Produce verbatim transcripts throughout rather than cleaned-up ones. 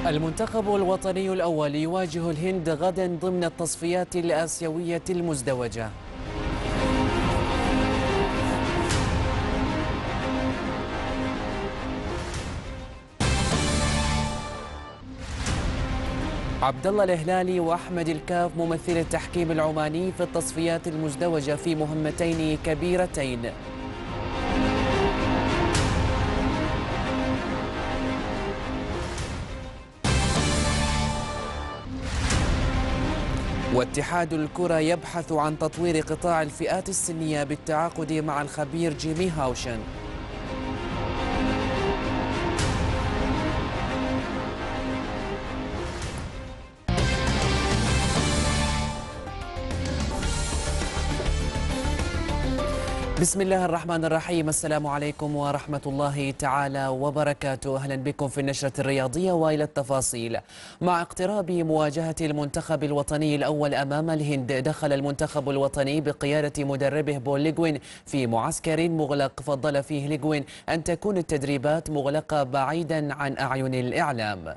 المنتخب الوطني الأول يواجه الهند غدا ضمن التصفيات الآسيوية المزدوجة. عبد الله الهلالي وأحمد الكاف ممثل التحكيم العماني في التصفيات المزدوجة في مهمتين كبيرتين. واتحاد الكرة يبحث عن تطوير قطاع الفئات السنية بالتعاقد مع الخبير جيمي هاوشن. بسم الله الرحمن الرحيم. السلام عليكم ورحمة الله تعالى وبركاته. أهلا بكم في النشرة الرياضية وإلى التفاصيل. مع اقتراب مواجهة المنتخب الوطني الأول أمام الهند، دخل المنتخب الوطني بقيادة مدربه بول ليغوين في معسكر مغلق فضل فيه ليغوين أن تكون التدريبات مغلقة بعيدا عن أعين الإعلام.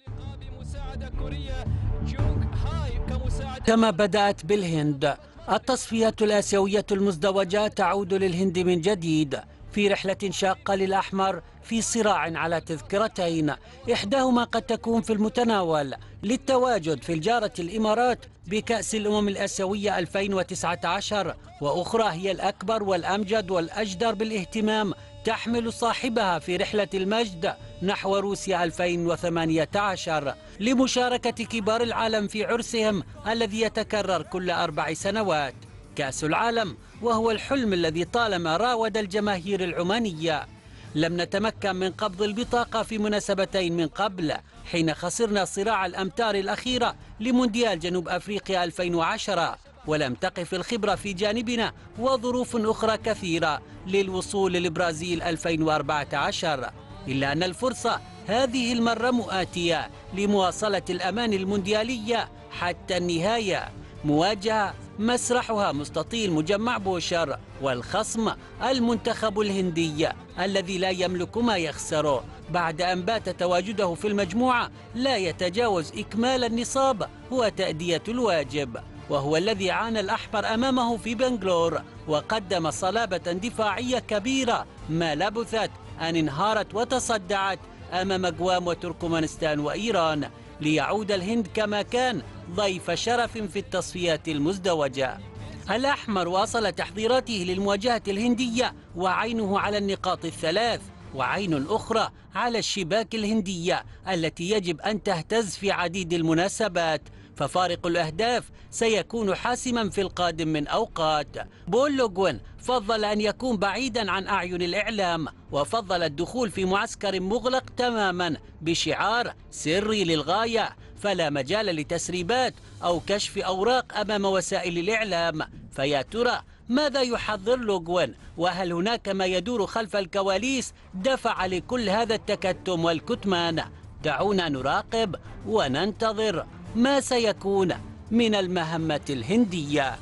كما بدأت بالهند، التصفيات الآسيوية المزدوجة تعود للهند من جديد في رحلة شاقة للأحمر في صراع على تذكرتين، إحداهما قد تكون في المتناول للتواجد في الجارة الإمارات بكأس الأمم الآسيوية ألفين وتسعة عشر، وأخرى هي الأكبر والأمجد والأجدر بالاهتمام تحمل صاحبها في رحلة المجد نحو روسيا ألفين وثمانية عشر لمشاركة كبار العالم في عرسهم الذي يتكرر كل أربع سنوات. كأس العالم وهو الحلم الذي طالما راود الجماهير العمانية. لم نتمكن من قبض البطاقة في مناسبتين من قبل، حين خسرنا صراع الأمتار الأخيرة لمونديال جنوب أفريقيا ألفين وعشرة، ولم تقف الخبرة في جانبنا وظروف أخرى كثيرة للوصول للبرازيل ألفين وأربعة عشر، إلا أن الفرصة هذه المرة مؤاتية لمواصلة الأمان المونديالية حتى النهاية. مواجهة مسرحها مستطيل مجمع بوشر، والخصم المنتخب الهندي الذي لا يملك ما يخسره بعد أن بات تواجده في المجموعة لا يتجاوز إكمال النصاب وتأدية الواجب، وهو الذي عانى الأحمر أمامه في بنغلور وقدم صلابة دفاعية كبيرة ما لبثت أن انهارت وتصدعت أمام جوام وتركمانستان وإيران، ليعود الهند كما كان ضيف شرف في التصفيات المزدوجة. الأحمر واصل تحضيراته للمواجهة الهندية وعينه على النقاط الثلاث، وعين أخرى على الشباك الهندية التي يجب أن تهتز في عديد المناسبات، ففارق الأهداف سيكون حاسما في القادم من أوقات. بول ليغوين فضل أن يكون بعيدا عن أعين الإعلام، وفضل الدخول في معسكر مغلق تماما بشعار سري للغاية، فلا مجال لتسريبات أو كشف أوراق أمام وسائل الإعلام. فيا ترى ماذا يحضر ليغوين؟ وهل هناك ما يدور خلف الكواليس دفع لكل هذا التكتم والكتمان؟ دعونا نراقب وننتظر ما سيكون من المهمة الهندية.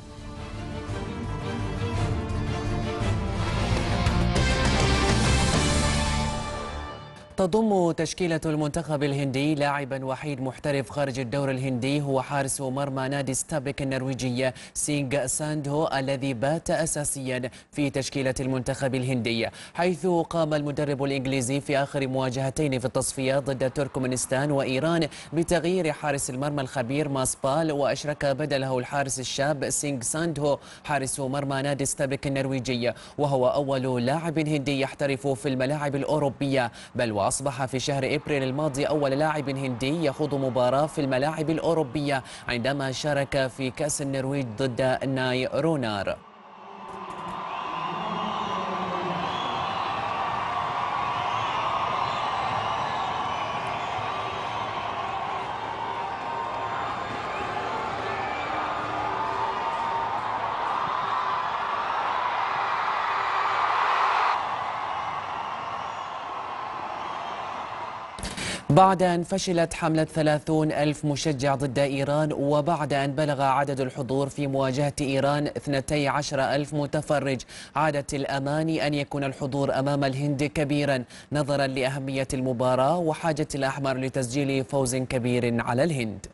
تضم تشكيلة المنتخب الهندي لاعبا وحيد محترف خارج الدور الهندي، هو حارس مرمى نادي ستابك النرويجي سينغ ساندهو الذي بات أساسيا في تشكيلة المنتخب الهندي، حيث قام المدرب الإنجليزي في آخر مواجهتين في التصفيات ضد تركمانستان وإيران بتغيير حارس المرمى الخبير ماسبال، وأشرك بدله الحارس الشاب سينغ ساندهو حارس مرمى نادي ستابك النرويجي، وهو أول لاعب هندي يحترف في الملاعب الأوروبية، بل وأصبح في شهر إبريل الماضي أول لاعب هندي يخوض مباراة في الملاعب الأوروبية عندما شارك في كأس النرويج ضد ناي رونار. بعد أن فشلت حملة ثلاثون ألف مشجع ضد إيران، وبعد أن بلغ عدد الحضور في مواجهة إيران اثنتي عشر ألف متفرج، عادت الأماني أن يكون الحضور أمام الهند كبيرا نظرا لأهمية المباراة وحاجة الأحمر لتسجيل فوز كبير على الهند.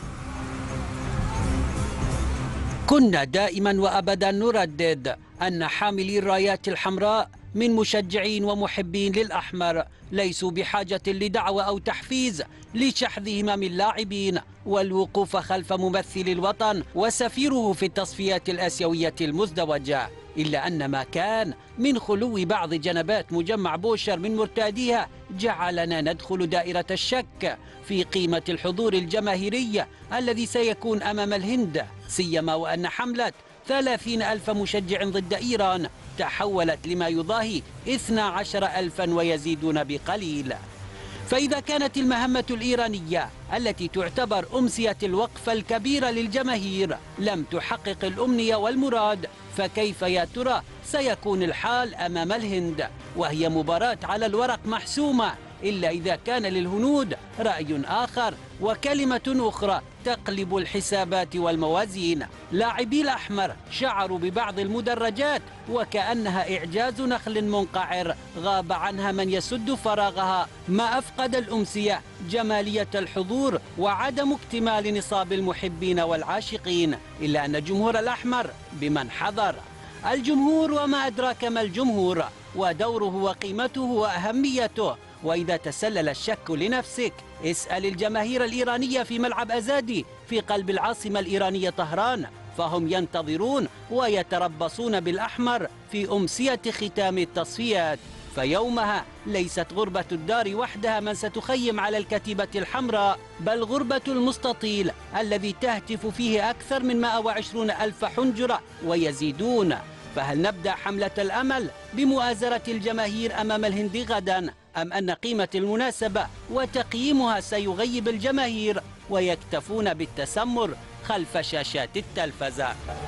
كنا دائما وأبدا نردد أن حاملي الرايات الحمراء من مشجعين ومحبين للأحمر ليسوا بحاجة لدعوة أو تحفيز لشحذ همم اللاعبين والوقوف خلف ممثل الوطن وسفيره في التصفيات الآسيوية المزدوجة، إلا أن ما كان من خلو بعض جنبات مجمع بوشر من مرتاديها جعلنا ندخل دائرة الشك في قيمة الحضور الجماهيري الذي سيكون أمام الهند، سيما وأن حملة ثلاثين ألف مشجع ضد إيران تحولت لما يضاهي اثني عشر ألفا ويزيدون بقليل. فإذا كانت المهمة الإيرانية التي تعتبر أمسية الوقفة الكبيرة للجماهير لم تحقق الأمنية والمراد، فكيف يا ترى سيكون الحال أمام الهند وهي مباراة على الورق محسومة، إلا إذا كان للهنود رأي آخر وكلمة أخرى تقلب الحسابات والموازين. لاعبي الأحمر شعروا ببعض المدرجات وكأنها إعجاز نخل منقعر غاب عنها من يسد فراغها، ما أفقد الأمسية جمالية الحضور وعدم اكتمال نصاب المحبين والعاشقين، إلا أن جمهور الأحمر بمن حضر. الجمهور وما أدراك ما الجمهور ودوره وقيمته وأهميته. وإذا تسلل الشك لنفسك اسأل الجماهير الإيرانية في ملعب أزادي في قلب العاصمة الإيرانية طهران، فهم ينتظرون ويتربصون بالأحمر في أمسية ختام التصفيات، فيومها ليست غربة الدار وحدها من ستخيم على الكتيبة الحمراء، بل غربة المستطيل الذي تهتف فيه أكثر من مئة وعشرين ألف حنجرة ويزيدون. فهل نبدأ حملة الأمل بمؤازرة الجماهير أمام الهند غدا، أم أن قيمة المناسبة وتقييمها سيغيب الجماهير ويكتفون بالتسمر خلف شاشات التلفزة؟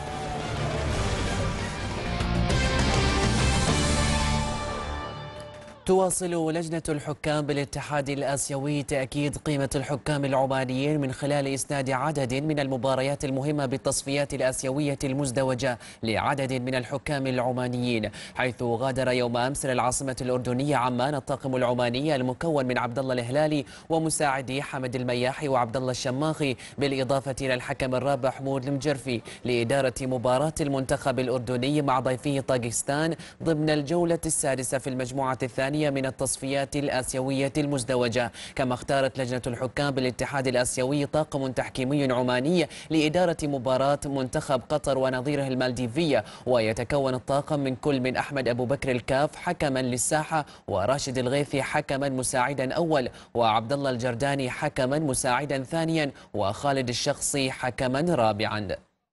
تواصل لجنة الحكام بالاتحاد الآسيوي تأكيد قيمة الحكام العمانيين من خلال إسناد عدد من المباريات المهمة بالتصفيات الآسيوية المزدوجة لعدد من الحكام العمانيين، حيث غادر يوم أمس العاصمة الأردنية عمان الطاقم العماني المكون من عبد الله الهلالي ومساعدي حمد المياحي وعبد الله الشماخي، بالإضافة إلى الحكم الرابع حمود المجرفي، لإدارة مباراة المنتخب الأردني مع ضيفه طاجستان ضمن الجولة السادسة في المجموعة الثانية من التصفيات الآسيوية المزدوجة. كما اختارت لجنة الحكام بالاتحاد الآسيوي طاقم تحكيمي عماني لإدارة مباراة منتخب قطر ونظيره المالديفية، ويتكون الطاقم من كل من أحمد أبو بكر الكاف حكما للساحة، وراشد الغيثي حكما مساعدا أول، وعبد الله الجرداني حكما مساعدا ثانيا، وخالد الشخصي حكما رابعا.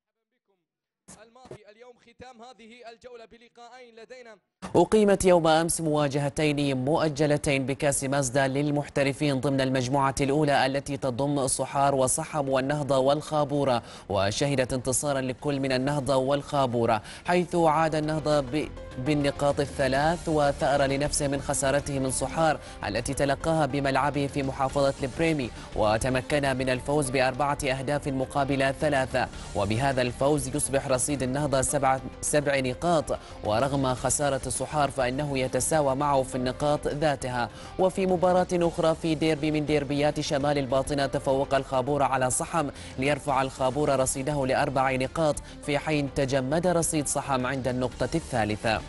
هذه الجولة بلقاءين لدينا. أقيمت يوم أمس مواجهتين مؤجلتين بكأس مازدا للمحترفين ضمن المجموعة الأولى التي تضم الصحار وصحم والنهضة والخابورة، وشهدت انتصارا لكل من النهضة والخابورة، حيث عاد النهضة بالنقاط الثلاث وثأر لنفسه من خسارته من صحار التي تلقاها بملعبه في محافظة البريمي، وتمكن من الفوز بأربعة أهداف مقابل ثلاثة، وبهذا الفوز يصبح رصيد النهضة سبع سبع نقاط، ورغم خسارة الصحار فإنه يتساوى معه في النقاط ذاتها. وفي مباراة أخرى في ديربي من ديربيات شمال الباطنة تفوق الخابورة على صحم ليرفع الخابورة رصيده لأربع نقاط، في حين تجمد رصيد صحم عند النقطة الثالثة.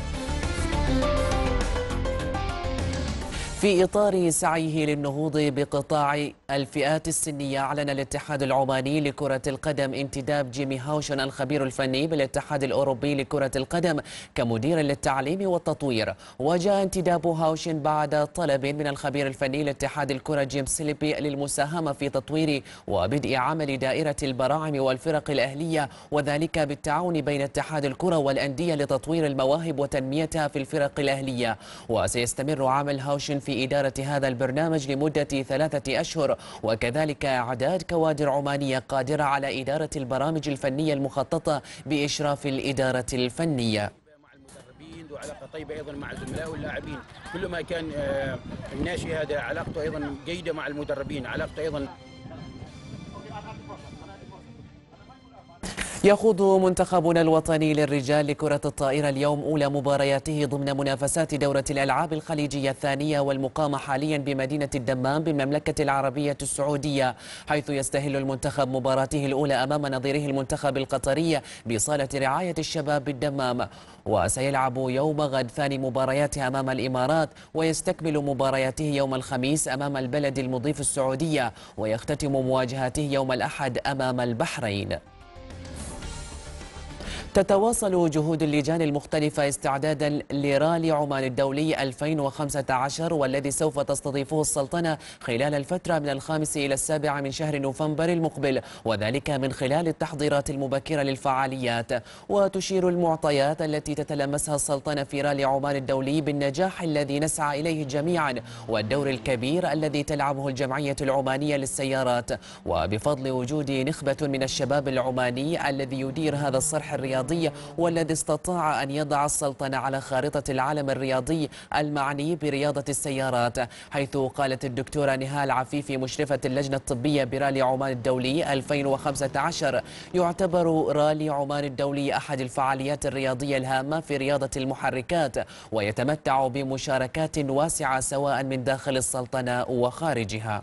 في إطار سعيه للنهوض بقطاع الفئات السنية، أعلن الاتحاد العماني لكرة القدم انتداب جيمي هاوشن الخبير الفني بالاتحاد الأوروبي لكرة القدم كمدير للتعليم والتطوير. وجاء انتداب هاوشن بعد طلب من الخبير الفني لاتحاد الكرة جيم سيليبي للمساهمة في تطوير وبدء عمل دائرة البراعم والفرق الأهلية، وذلك بالتعاون بين اتحاد الكرة والأندية لتطوير المواهب وتنميتها في الفرق الأهلية. وسيستمر عمل هاوشن في إدارة هذا البرنامج لمدة ثلاثة أشهر، وكذلك إعداد كوادر عمانية قادرة على إدارة البرامج الفنية المخططة بإشراف الإدارة الفنية. عنده علاقه طيبه ايضا مع زملائه واللاعبين، كل ما كان الناشئ هذا علاقته ايضا جيده مع المدربين، علاقته ايضا. يخوض منتخبنا الوطني للرجال لكرة الطائرة اليوم أولى مبارياته ضمن منافسات دورة الألعاب الخليجية الثانية والمقامة حاليا بمدينة الدمام بالمملكة العربية السعودية، حيث يستهل المنتخب مباراته الأولى أمام نظيره المنتخب القطري بصالة رعاية الشباب بالدمام، وسيلعب يوم غد ثاني مبارياته أمام الإمارات، ويستكمل مبارياته يوم الخميس أمام البلد المضيف السعودية، ويختتم مواجهاته يوم الأحد أمام البحرين. تتواصل جهود اللجان المختلفة استعدادا لرالي عمان الدولي ألفين وخمسة عشر، والذي سوف تستضيفه السلطنة خلال الفترة من الخامس إلى السابع من شهر نوفمبر المقبل، وذلك من خلال التحضيرات المبكرة للفعاليات. وتشير المعطيات التي تتلمسها السلطنة في رالي عمان الدولي بالنجاح الذي نسعى إليه جميعا، والدور الكبير الذي تلعبه الجمعية العمانية للسيارات، وبفضل وجود نخبة من الشباب العماني الذي يدير هذا الصرح الرياضي والذي استطاع أن يضع السلطنة على خارطة العالم الرياضي المعني برياضة السيارات، حيث قالت الدكتورة نهال عفيفي مشرفة اللجنة الطبية برالي عمان الدولي ألفين وخمسة عشر: يعتبر رالي عمان الدولي أحد الفعاليات الرياضية الهامة في رياضة المحركات، ويتمتع بمشاركات واسعة سواء من داخل السلطنة وخارجها.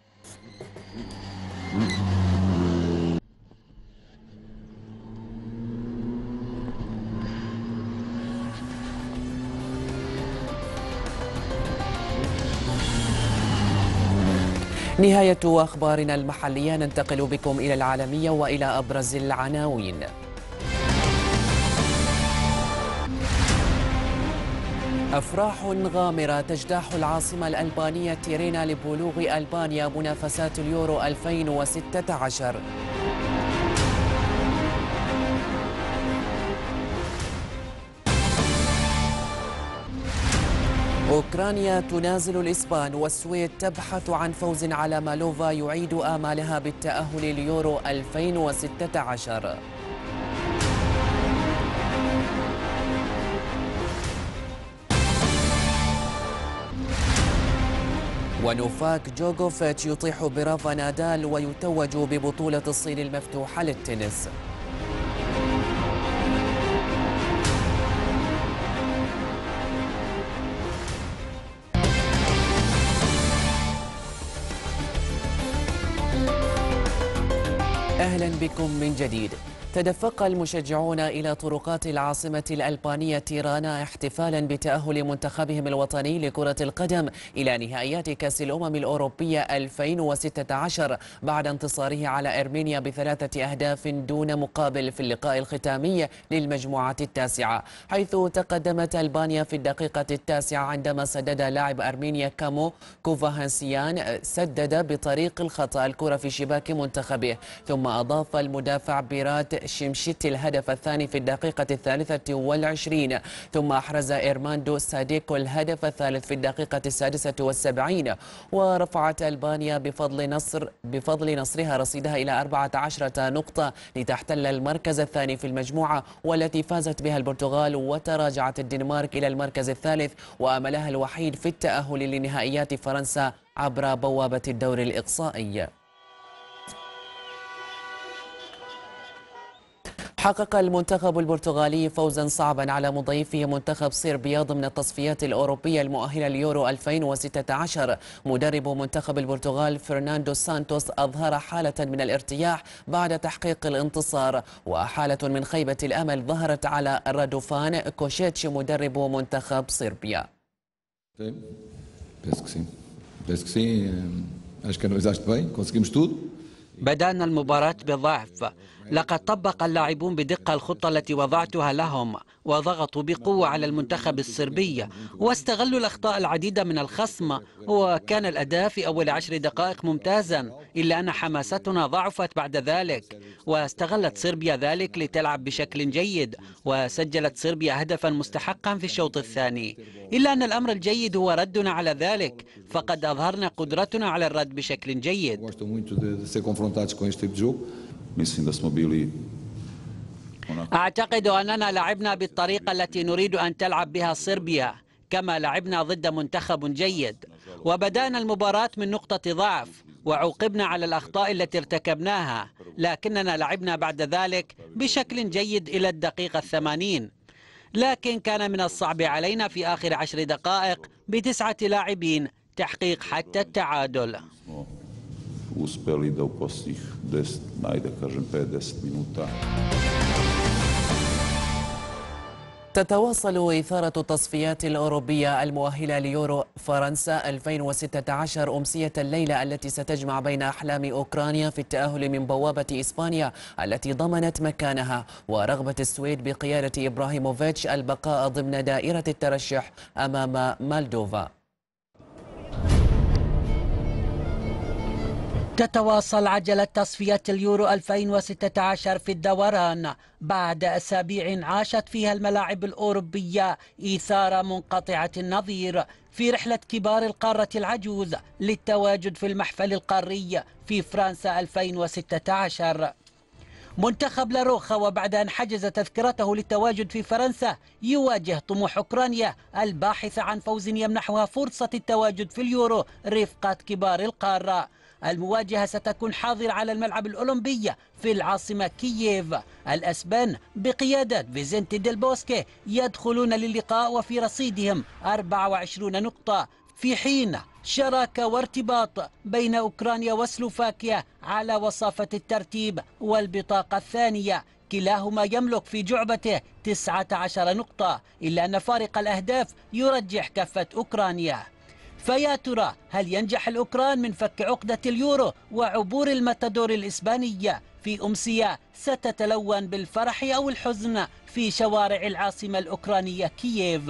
نهاية أخبارنا المحلية، ننتقل بكم إلى العالمية وإلى أبرز العناوين. أفراح غامرة تجتاح العاصمة الألبانية تيرينا لبلوغ ألبانيا منافسات اليورو ألفين وستة عشر. أوكرانيا تنازل الإسبان، والسويد تبحث عن فوز على مالوفا يعيد آمالها بالتأهل ليورو ألفين وستة عشر. ونوفاك جوكوفيتش يطيح برافا نادال ويتوج ببطولة الصين المفتوحة للتنس. أهلا بكم من جديد. تدفق المشجعون إلى طرقات العاصمة الألبانية تيرانا احتفالا بتأهل منتخبهم الوطني لكرة القدم إلى نهائيات كأس الأمم الأوروبية ألفين وستة عشر بعد انتصاره على أرمينيا بثلاثة أهداف دون مقابل في اللقاء الختامي للمجموعة التاسعة، حيث تقدمت ألبانيا في الدقيقة التاسعة عندما سدد لاعب أرمينيا كامو كوفاهانسيان سدد بطريق الخطأ الكرة في شباك منتخبه، ثم أضاف المدافع بيرات شمشيت الهدف الثاني في الدقيقة الثالثة والعشرين، ثم أحرز إيرماندو ساديكو الهدف الثالث في الدقيقة السادسة والسبعين، ورفعت ألبانيا بفضل نصر بفضل نصرها رصيدها إلى أربعة عشرة نقطة لتحتل المركز الثاني في المجموعة، والتي فازت بها البرتغال، وتراجعت الدنمارك إلى المركز الثالث وأملها الوحيد في التأهل لنهائيات فرنسا عبر بوابة الدور الإقصائي. حقق المنتخب البرتغالي فوزا صعبا على مضيفه منتخب صربيا ضمن التصفيات الأوروبية المؤهلة ليورو ألفين وستة عشر. مدرب منتخب البرتغال فرناندو سانتوس أظهر حالة من الارتياح بعد تحقيق الانتصار، وحالة من خيبة الأمل ظهرت على رادوفان كوشيتش مدرب منتخب صربيا. بدأنا المباراة بضعف، لقد طبق اللاعبون بدقة الخطة التي وضعتها لهم، وضغطوا بقوة على المنتخب الصربي واستغلوا الأخطاء العديدة من الخصم، وكان الأداء في أول عشر دقائق ممتازا، إلا أن حماستنا ضعفت بعد ذلك، واستغلت صربيا ذلك لتلعب بشكل جيد، وسجلت صربيا هدفا مستحقا في الشوط الثاني، إلا أن الأمر الجيد هو ردنا على ذلك، فقد أظهرنا قدرتنا على الرد بشكل جيد. أعتقد أننا لعبنا بالطريقة التي نريد أن تلعب بها صربيا، كما لعبنا ضد منتخب جيد، وبدأنا المباراة من نقطة ضعف وعوقبنا على الأخطاء التي ارتكبناها، لكننا لعبنا بعد ذلك بشكل جيد إلى الدقيقة الثمانين. لكن كان من الصعب علينا في آخر عشر دقائق بتسعة لاعبين تحقيق حتى التعادل. تتواصل إثارة التصفيات الأوروبية المؤهلة ليورو فرنسا ألفين وستة عشر أمسية الليلة، التي ستجمع بين أحلام أوكرانيا في التأهل من بوابة إسبانيا التي ضمنت مكانها، ورغبة السويد بقيادة إبراهيموفيتش البقاء ضمن دائرة الترشح أمام مالدوفا. تتواصل عجلة تصفيات اليورو ألفين وستة عشر في الدوران بعد أسابيع عاشت فيها الملاعب الأوروبية إثارة منقطعة النظير في رحلة كبار القارة العجوز للتواجد في المحفل القاري في فرنسا ألفين وستة عشر. منتخب لاروخا وبعد أن حجز تذكرته للتواجد في فرنسا يواجه طموح أوكرانيا الباحثة عن فوز يمنحها فرصة التواجد في اليورو رفقة كبار القارة. المواجهة ستكون حاضرة على الملعب الأولمبي في العاصمة كييف. الأسبان بقيادة فيزنتي ديل بوسكي يدخلون للقاء وفي رصيدهم أربعة وعشرين نقطة، في حين شراكة وارتباط بين أوكرانيا وسلوفاكيا على وصافة الترتيب والبطاقة الثانية، كلاهما يملك في جعبته تسعة عشر نقطة، إلا أن فارق الأهداف يرجح كفة أوكرانيا. فيا ترى هل ينجح الأوكران من فك عقدة اليورو وعبور الماتادور الإسبانية في أمسية ستتلون بالفرح أو الحزن في شوارع العاصمة الأوكرانية كييف؟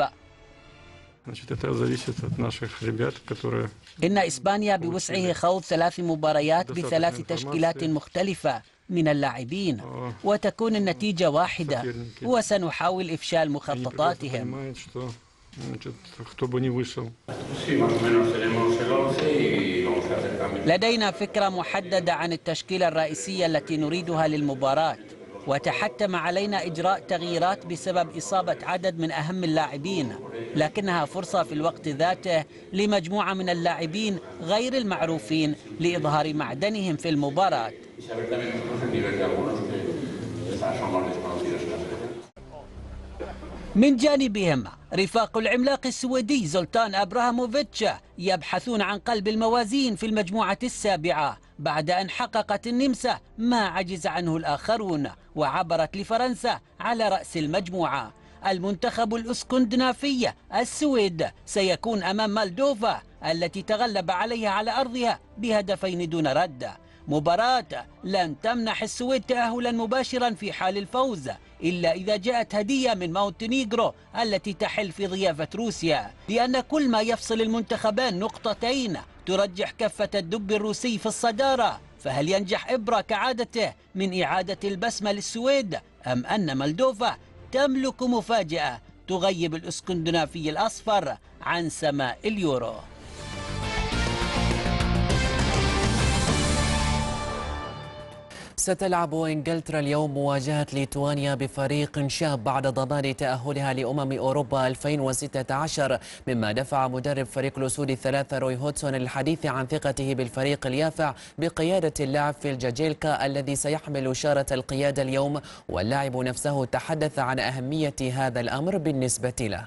إن إسبانيا بوسعه خوض ثلاث مباريات بثلاث تشكيلات مختلفة من اللاعبين، وتكون النتيجة واحدة، وسنحاول إفشال مخططاتهم. لدينا فكرة محددة عن التشكيلة الرئيسية التي نريدها للمباراة، وتحتم علينا إجراء تغييرات بسبب إصابة عدد من أهم اللاعبين، لكنها فرصة في الوقت ذاته لمجموعة من اللاعبين غير المعروفين لإظهار معدنهم في المباراة. من جانبهم رفاق العملاق السويدي زولتان أبراهاموفيتش يبحثون عن قلب الموازين في المجموعة السابعة بعد أن حققت النمسا ما عجز عنه الآخرون وعبرت لفرنسا على رأس المجموعة. المنتخب الاسكندنافي السويد سيكون أمام مالدوفا التي تغلب عليها على أرضها بهدفين دون رد. مباراة لن تمنح السويد تأهلا مباشرا في حال الفوز إلا إذا جاءت هدية من مونتينيغرو التي تحل في ضيافة روسيا، لأن كل ما يفصل المنتخبان نقطتين ترجح كفة الدب الروسي في الصدارة. فهل ينجح إبرا كعادته من إعادة البسمة للسويد، أم أن مالدوفا تملك مفاجأة تغيب الاسكندنافي الأصفر عن سماء اليورو؟ ستلعب إنجلترا اليوم مواجهة ليتوانيا بفريق شاب بعد ضمان تأهلها لأمم أوروبا ألفين وستة عشر، مما دفع مدرب فريق الأسود الثلاثة روي هودسون للحديث عن ثقته بالفريق اليافع بقيادة اللاعب فيل جاجيلكا الذي سيحمل شارة القيادة اليوم، واللاعب نفسه تحدث عن أهمية هذا الأمر بالنسبة له.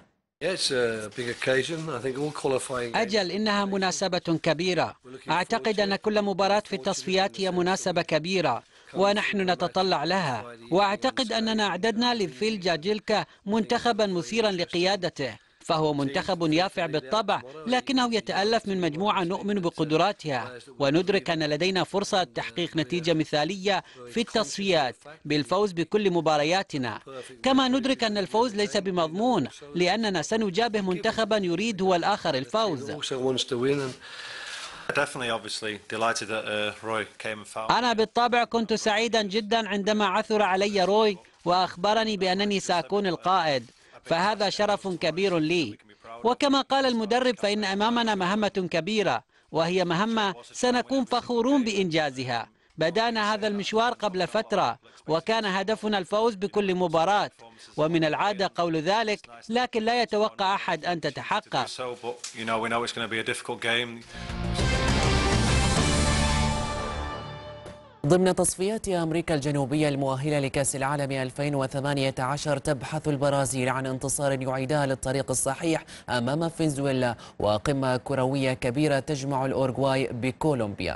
أجل، إنها مناسبة كبيرة. أعتقد أن كل مباراة في التصفيات هي مناسبة كبيرة ونحن نتطلع لها، وأعتقد أننا أعددنا لفيل جاجيلكا منتخبا مثيرا لقيادته، فهو منتخب يافع بالطبع، لكنه يتألف من مجموعة نؤمن بقدراتها، وندرك أن لدينا فرصة تحقيق نتيجة مثالية في التصفيات بالفوز بكل مبارياتنا. كما ندرك أن الفوز ليس بمضمون، لأننا سنجابه منتخبا يريد هو الآخر الفوز. أنا بالطبع كنت سعيدا جدا عندما عثر علي روي وأخبرني بأنني سأكون القائد، فهذا شرف كبير لي. وكما قال المدرب فإن أمامنا مهمة كبيرة، وهي مهمة سنكون فخورون بإنجازها. بدأنا هذا المشوار قبل فترة وكان هدفنا الفوز بكل مباراة، ومن العادة قول ذلك، لكن لا يتوقع أحد أن تتحقق. ضمن تصفيات أمريكا الجنوبية المؤهلة لكأس العالم ألفين وثمانية عشر تبحث البرازيل عن انتصار يعيدها للطريق الصحيح أمام فنزويلا وقمة كروية كبيرة تجمع الأورغواي بكولومبيا.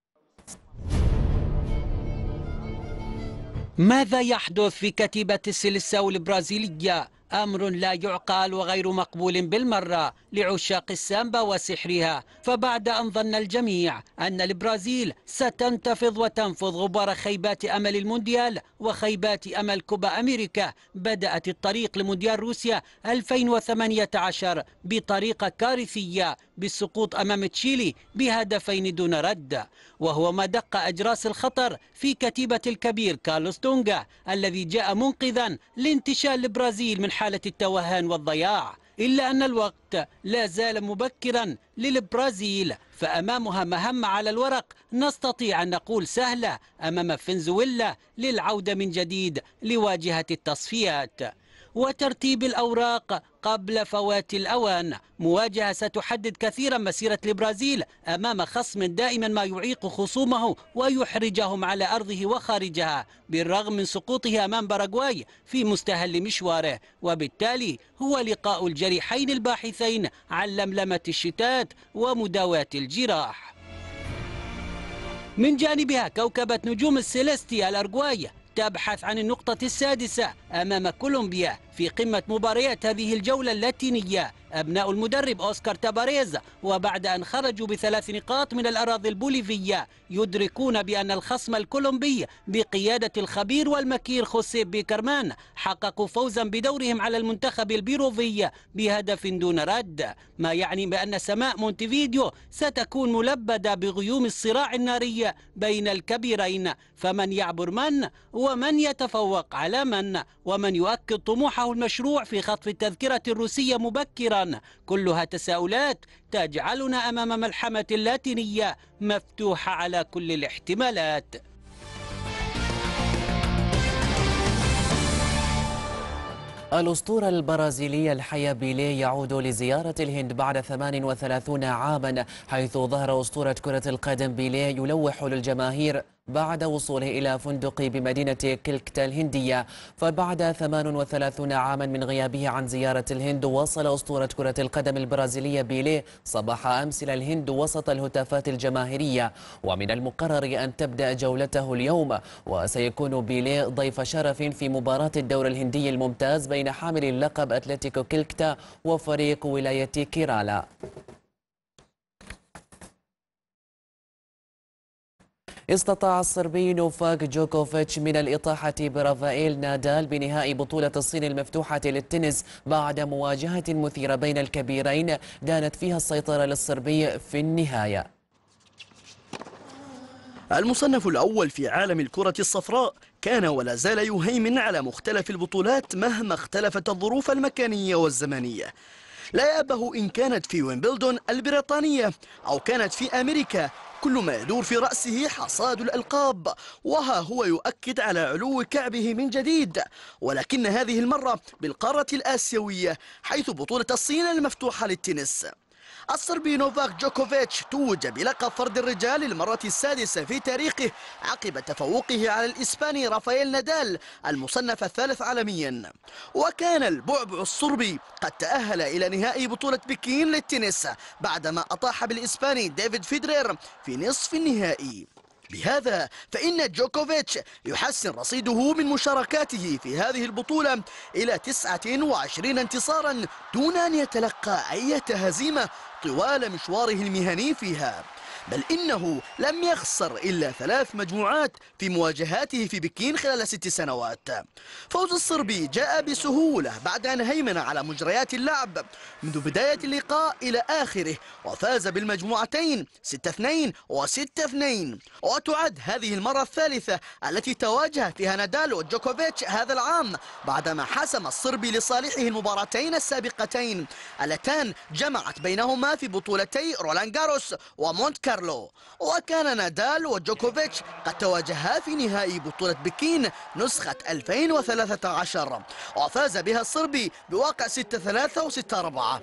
ماذا يحدث في كتيبة السيليساو البرازيلية؟ أمر لا يعقل وغير مقبول بالمرة لعشاق السامبا وسحرها، فبعد أن ظن الجميع أن البرازيل ستنتفض وتنفض غبار خيبات أمل المونديال وخيبات أمل كوبا أمريكا، بدأت الطريق لمونديال روسيا ألفين وثمانية عشر بطريقة كارثية بالسقوط أمام تشيلي بهدفين دون رد، وهو ما دق أجراس الخطر في كتيبة الكبير كارلوس دونغا الذي جاء منقذا لانتشال البرازيل من حالة التوهان والضياع. إلا أن الوقت لا زال مبكرا للبرازيل، فأمامها مهمة على الورق نستطيع أن نقول سهلة أمام فنزويلا للعودة من جديد لواجهة التصفيات وترتيب الأوراق قبل فوات الأوان. مواجهة ستحدد كثيرا مسيرة البرازيل أمام خصم دائما ما يعيق خصومه ويحرجهم على أرضه وخارجها، بالرغم من سقوطه أمام باراغواي في مستهل مشواره، وبالتالي هو لقاء الجريحين الباحثين عن لملمة الشتات ومداواة الجراح. من جانبها كوكبة نجوم السيليستي الأورغواي تبحث عن النقطة السادسة أمام كولومبيا في قمة مباريات هذه الجولة اللاتينية. أبناء المدرب أوسكار تاباريز وبعد أن خرجوا بثلاث نقاط من الأراضي البوليفية يدركون بأن الخصم الكولومبي بقيادة الخبير والمكير خوسيه بيكرمان حققوا فوزا بدورهم على المنتخب البيروفي بهدف دون رد، ما يعني بأن سماء مونتيفيديو ستكون ملبدة بغيوم الصراع الناري بين الكبيرين، فمن يعبر من ومن يتفوق على من، ومن يؤكد طموحه المشروع في خطف التذكرة الروسية مبكرا. كلها تساؤلات تجعلنا أمام ملحمة لاتينية مفتوحة على كل الاحتمالات. الأسطورة البرازيلية الحية بيليه يعود لزيارة الهند بعد ثمان وثلاثين عاما، حيث ظهر أسطورة كرة القدم بيليه يلوح للجماهير بعد وصوله إلى فندق بمدينة كلكتا الهندية. فبعد ثمان وثلاثين عاما من غيابه عن زيارة الهند، وصل أسطورة كرة القدم البرازيلية بيليه صباح أمس إلى الهند وسط الهتافات الجماهيرية، ومن المقرر أن تبدأ جولته اليوم، وسيكون بيليه ضيف شرف في مباراة الدور الهندي الممتاز بين حامل اللقب أتلتيكو كلكتا وفريق ولاية كيرالا. استطاع الصربي نوفاك جوكوفيتش من الإطاحة برافائيل نادال بنهائي بطولة الصين المفتوحة للتنس بعد مواجهة مثيرة بين الكبيرين دانت فيها السيطرة للصربي في النهاية. المصنف الأول في عالم الكرة الصفراء كان ولا زال يهيمن على مختلف البطولات مهما اختلفت الظروف المكانية والزمنية، لا يأبه إن كانت في ويمبلدون البريطانية أو كانت في أمريكا، كل ما يدور في رأسه حصاد الألقاب، وها هو يؤكد على علو كعبه من جديد، ولكن هذه المرة بالقارة الآسيوية حيث بطولة الصين المفتوحة للتنس. الصربي نوفاك جوكوفيتش توج بلقب فرد الرجال للمرة السادسة في تاريخه عقب تفوقه على الإسباني رافائيل نادال المصنف الثالث عالميا، وكان البعبع الصربي قد تأهل إلى نهائي بطولة بكين للتنس بعدما أطاح بالإسباني ديفيد فيدرير في نصف النهائي. بهذا فإن جوكوفيتش يحسن رصيده من مشاركاته في هذه البطولة إلى تسعة وعشرين انتصارا دون أن يتلقى أي هزيمة طوال مشواره المهني فيها، بل إنه لم يخسر إلا ثلاث مجموعات في مواجهاته في بكين خلال ست سنوات. فوز الصربي جاء بسهولة بعد أن هيمن على مجريات اللعب منذ بداية اللقاء إلى آخره، وفاز بالمجموعتين ستة اثنين وستة اثنين، وتعد هذه المرة الثالثة التي تواجه فيها نادال وجوكوفيتش هذا العام بعدما حسم الصربي لصالحه المباراتين السابقتين اللتان جمعت بينهما في بطولتي رولان جاروس ومونت كارلو. وكان نادال وجوكوفيتش قد تواجها في نهائي بطولة بكين نسخة ألفين وثلاثة عشر، وفاز بها الصربي بواقع ستة ثلاثة وستة أربعة.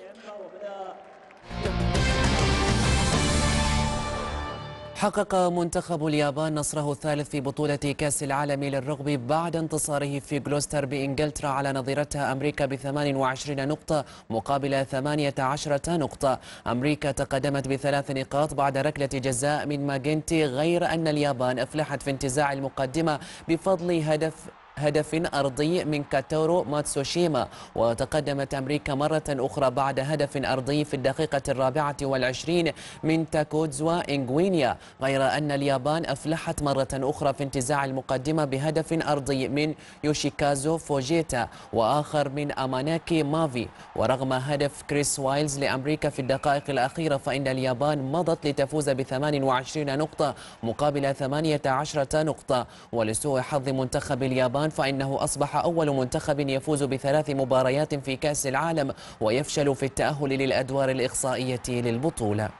حقق منتخب اليابان نصره الثالث في بطولة كأس العالم للرغبي بعد انتصاره في غلوستر بإنجلترا على نظيرتها أمريكا بثمان وعشرين نقطة مقابل ثمانية عشرة نقطة. أمريكا تقدمت بثلاث نقاط بعد ركلة جزاء من ماجنتي، غير أن اليابان أفلحت في انتزاع المقدمة بفضل هدف هدف أرضي من كاتورو ماتسوشيما. وتقدمت أمريكا مرة أخرى بعد هدف أرضي في الدقيقة الرابعة والعشرين من تاكودزوا إنغوينيا، غير أن اليابان أفلحت مرة أخرى في انتزاع المقدمة بهدف أرضي من يوشيكازو فوجيتا وآخر من أماناكي مافي. ورغم هدف كريس وايلز لأمريكا في الدقائق الأخيرة، فإن اليابان مضت لتفوز بثمان وعشرين نقطة مقابل ثمانية عشرة نقطة. ولسوء حظ منتخب اليابان فإنه أصبح أول منتخب يفوز بثلاث مباريات في كأس العالم ويفشل في التأهل للأدوار الإقصائية للبطولة.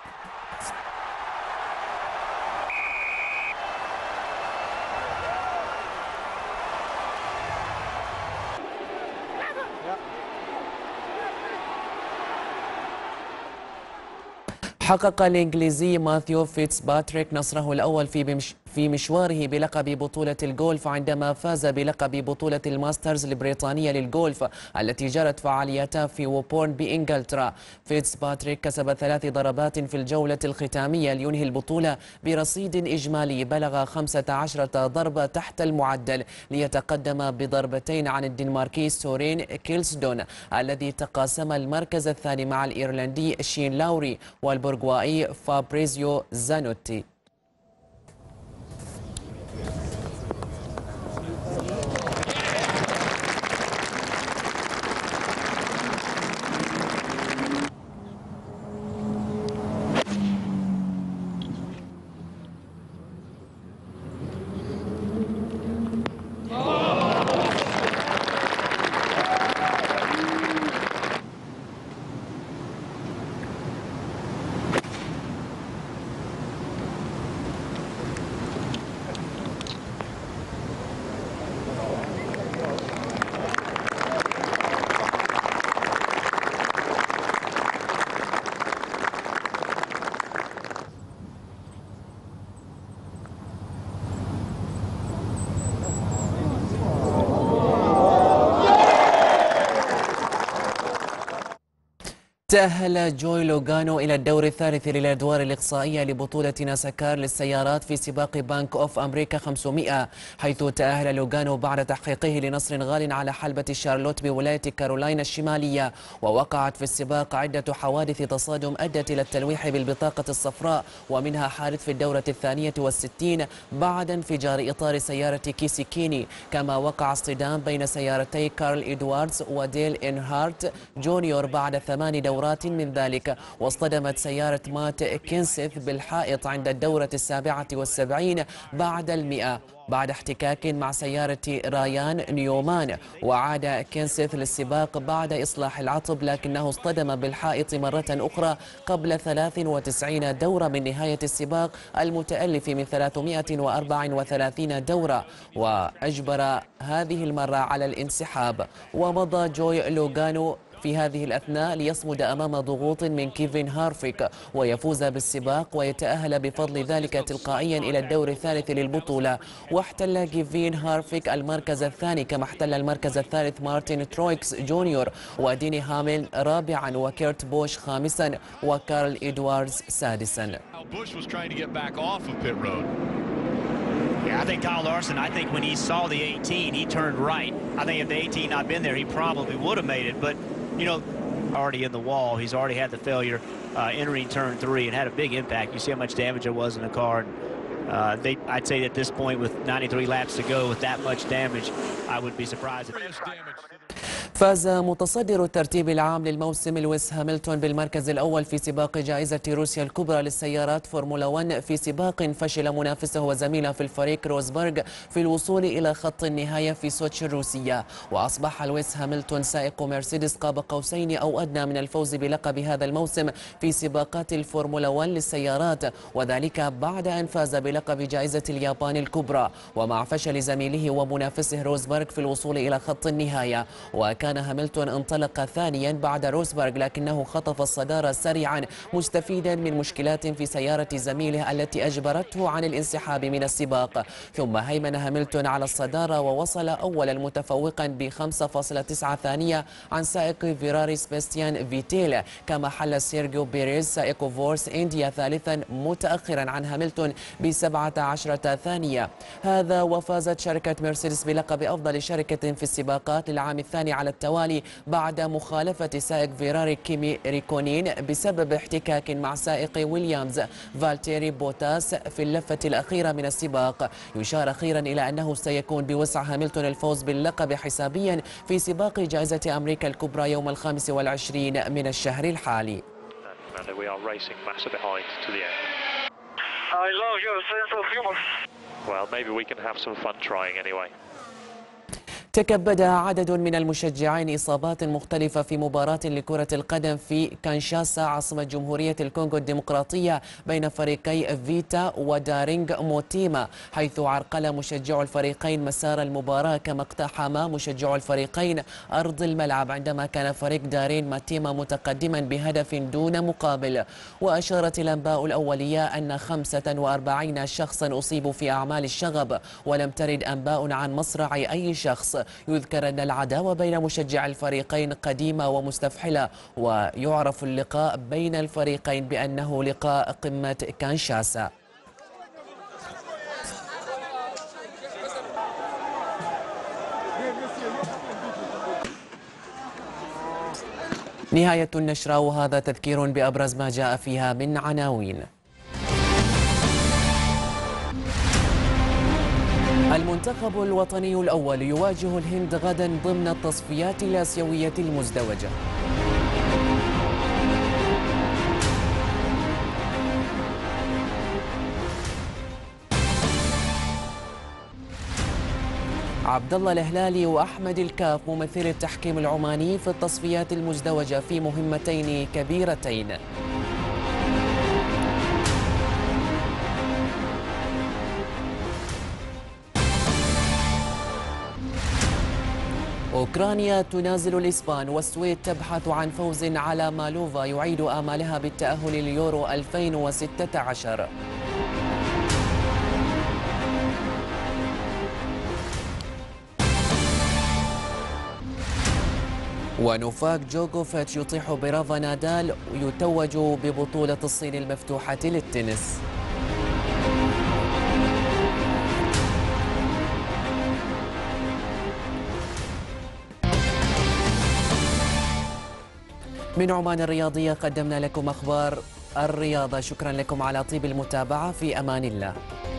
حقق الإنجليزي ماثيو فيتسباتريك نصره الأول في بمش في مشواره بلقب بطولة الجولف عندما فاز بلقب بطولة الماسترز البريطانية للجولف التي جرت فعاليتها في ووبورن بإنجلترا. فيتسباتريك كسب ثلاث ضربات في الجولة الختامية لينهي البطولة برصيد إجمالي بلغ خمسة عشر ضربة تحت المعدل، ليتقدم بضربتين عن الدنماركي سورين كيلسدون الذي تقاسم المركز الثاني مع الإيرلندي شين لاوري والبرغوائي فابريزيو زانوتي. تأهل جوي لوغانو إلى الدور الثالث للأدوار الإقصائية لبطولة ناسكار للسيارات في سباق بانك أوف أمريكا خمسمائة، حيث تأهل لوغانو بعد تحقيقه لنصر غال على حلبة شارلوت بولاية كارولاينا الشمالية. ووقعت في السباق عدة حوادث تصادم أدت إلى التلويح بالبطاقة الصفراء، ومنها حادث في الدورة الثانية والستين بعد انفجار إطار سيارة كيسي كيني. كما وقع اصطدام بين سيارتي كارل إدواردز وديل إنهارت جونيور بعد ثمان دورات من ذلك، واصطدمت سيارة مات كينسيث بالحائط عند الدورة السابعة والسبعين بعد المئة بعد احتكاك مع سيارة رايان نيومان. وعاد كينسيث للسباق بعد إصلاح العطب، لكنه اصطدم بالحائط مرة أخرى قبل ثلاث وتسعين دورة من نهاية السباق المتألف من ثلاثمائة وأربعة وثلاثين دورة، وأجبر هذه المرة على الانسحاب. ومضى جوي لوغانو في هذه الأثناء ليصمد أمام ضغوط من كيفن هارفيك ويفوز بالسباق ويتأهل بفضل ذلك تلقائيا إلى الدور الثالث للبطولة. واحتل كيفن هارفيك المركز الثاني، كما احتل المركز الثالث مارتن ترويكس جونيور وديني هامل رابعا وكيرت بوش خامسا وكارل إدواردز سادسا. Yeah, I think Kyle Larson, I think when he saw the eighteen, he turned right. I think if the eighteen not been there, he probably would have made it. But, you know, already in the wall, he's already had the failure uh, entering turn three and had a big impact. You see how much damage there was in the car. And, uh, they, I'd say at this point, with ninety-three laps to go, with that much damage, I would be surprised. If فاز متصدر الترتيب العام للموسم لويس هاملتون بالمركز الأول في سباق جائزة روسيا الكبرى للسيارات فورمولا واحد في سباق فشل منافسه وزميله في الفريق روزبرغ في الوصول إلى خط النهاية في سوتشي الروسية. وأصبح لويس هاملتون سائق مرسيدس قاب قوسين أو أدنى من الفوز بلقب هذا الموسم في سباقات الفورمولا واحد للسيارات، وذلك بعد أن فاز بلقب جائزة اليابان الكبرى ومع فشل زميله ومنافسه روزبرغ في الوصول إلى خط النهاية. وكان هاملتون انطلق ثانيا بعد روزبرغ، لكنه خطف الصدارة سريعا مستفيدا من مشكلات في سيارة زميله التي أجبرته عن الانسحاب من السباق. ثم هيمن هاملتون على الصدارة ووصل أولا متفوقا ب خمسة فاصلة تسعة ثانية عن سائق فيراري سباستيان فيتيل، كما حل سيرجيو بيريز سائق فورس إنديا ثالثا متأخرا عن هاملتون ب سبعة عشر ثانية. هذا وفازت شركة مرسيدس بلقب أفضل شركة في السباقات للعام الثاني على التوالي بعد مخالفة سائق فيراري كيمي ريكونين بسبب احتكاك مع سائق ويليامز فالتيري بوتاس في اللفة الأخيرة من السباق. يشار أخيرا إلى أنه سيكون بوسع هاملتون الفوز باللقب حسابيا في سباق جائزة أمريكا الكبرى يوم الخامس والعشرين من الشهر الحالي. Well, maybe we can have some fun trying anyway. تكبد عدد من المشجعين إصابات مختلفة في مباراة لكرة القدم في كانشاسا عاصمة جمهورية الكونغو الديمقراطية بين فريقي فيتا ودارينغ موتيما، حيث عرقل مشجعو الفريقين مسار المباراة، كما اقتحم مشجعو الفريقين أرض الملعب عندما كان فريق دارين ماتيما متقدما بهدف دون مقابل. وأشارت الأنباء الأولية أن خمسة وأربعين شخصا أصيبوا في أعمال الشغب، ولم ترد أنباء عن مصرع أي شخص. يذكر أن العداوة بين مشجع الفريقين قديمة ومستفحلة، ويعرف اللقاء بين الفريقين بأنه لقاء قمة كانشاسا. نهاية النشرة، وهذا تذكير بأبرز ما جاء فيها من عناوين. المنتخب الوطني الأول يواجه الهند غدا ضمن التصفيات الآسيوية المزدوجة. عبد الله الهلالي وأحمد الكاف ممثل التحكيم العماني في التصفيات المزدوجة في مهمتين كبيرتين. أوكرانيا تنازل الإسبان، والسويد تبحث عن فوز على مالوفا يعيد آمالها بالتأهل لليورو ألفين وستة عشر. ونوفاك جوكوفيتش يطيح برافا نادال يتوج ببطولة الصين المفتوحة للتنس. من عمان الرياضية قدمنا لكم أخبار الرياضة، شكرا لكم على طيب المتابعة، في أمان الله.